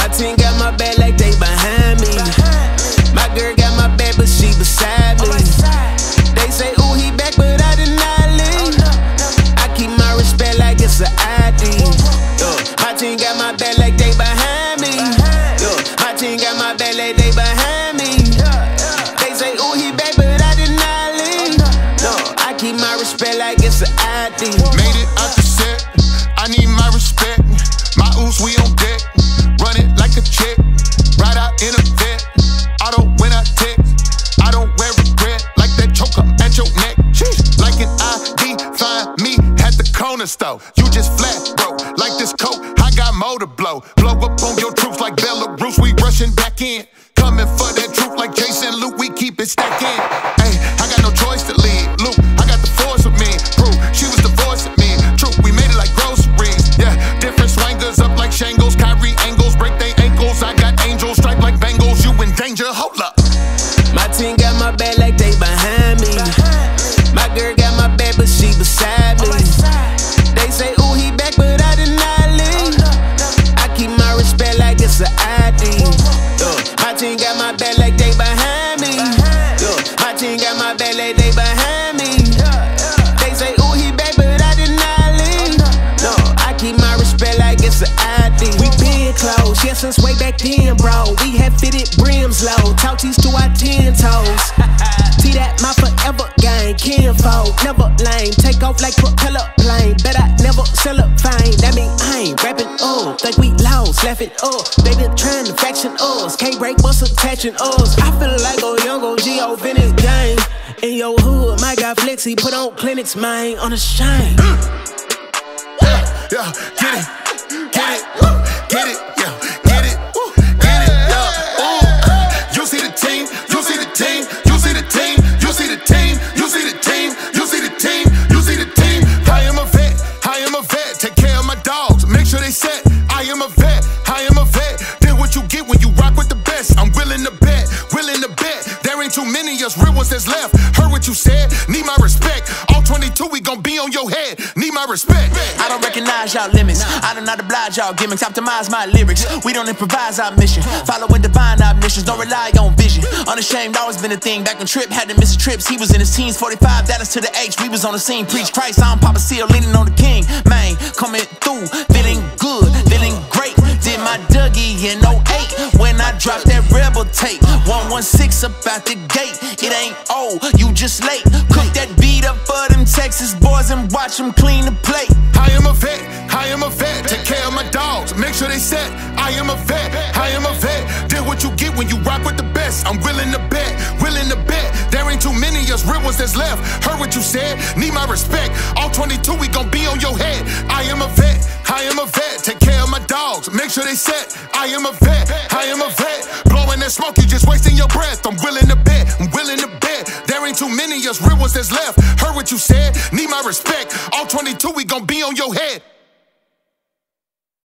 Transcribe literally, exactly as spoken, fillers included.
My team got my back like they behind me. My girl got my back, but she beside me. They say, ooh, he back, but I did not leave. I keep my respect like it's an I D. My team got my back like they behind me. My team got my back like they behind me. They say, ooh, he back, but I did not leave. No, I keep my respect like it's an I D. Made it out the set, I need my respect. My oops, we on deck, run it like a check. Ride out in a vet, auto when I text. I don't wear regret, like that choker at your neck. Sheesh. Like an I D, find me at the corner store. You just flat, bro, like this coat, I got more to blow. Blow up on your troops like Belarus, we rushing back in. Coming for that truth like Jason Luke, we keep it stacked in. Ay, I got no choice to lead, Luke, I got the force with me. Proof, she was the voice of me. True, we made it like groceries. Yeah, different swangers up like shingles. Kyrie angles, break they ankles. I got angels, strike like Bengals. You in danger, hold up. My team got my back like they behind me. My girl got my back, but she beside me. They say, ooh, he back, but I did not leave. I keep my respect like it's an I D. My team got my back like they behind me. My team got my back like they behind me. They say, ooh, he back, but I did not leave. No, I keep my respect like it's an I D. We been close, yeah, since way back then, bro. We had fitted brims low, talk tees to our ten toes. See that my forever gang, kinfolk, never lame. Take off like propeller plane, bet I never sell up fame. That mean I ain't rapping up, think we lost, laughing up. They been trying to faction us, can't break what's attaching us. I feel like a young O G off in this game. In your hood, my guy Flexi put on clinics, man, on a shine. Yeah, yeah, get it, get it, get it, yeah, get it, get it, yeah. Ooh, you see the team, you see the team, you see the team, you see the team, you see the team, you see the team, you see the team. I am a vet, I am a vet. Take care of my dogs, make sure they set. I am a vet, I am a vet. Then what you get when you rock with the best. I'm willing to bet, willing to bet. There ain't too many of us real ones that's left. Heard what you said, need my respect. All twenty-two, we gon' be on your head. Need my respect. I don't recognize y'all limits. I do not oblige y'all gimmicks. Optimize my lyrics. We don't improvise our mission. Following divine omniscience. Don't rely on vision. Unashamed always been a thing. Back when Trip had to miss trips, he was in his teens. forty-five Dallas to the H. We was on the scene. Preach Christ. I'm Papa Seal, leaning on the King. Man, coming through, feeling good, feeling great. Did my Dougie in oh eight when I dropped that rebel tape. one one six up out the gate. It ain't old, you just late. Cook that beat up for them Texas boys and watch them clean the plate. I am a vet, I am a vet. Take care of my dogs, make sure they set. I am a vet, I am a vet. Did what you get when you rock with the best. I'm willing to bet, willing to bet. There ain't too many of us real ones that's left. Heard what you said, need my respect. All twenty-two, we gon' be on your head. I am a vet, I am a vet. Take care of my dogs, make sure they set. I am a vet, I am a vet. Blowing that smoke, you just wasting your breath. I'm willing to bet, I'm willing to bet. There ain't too many of us real ones that's left. Heard what you said, need my respect. All twenty-two, we gon' be on your head.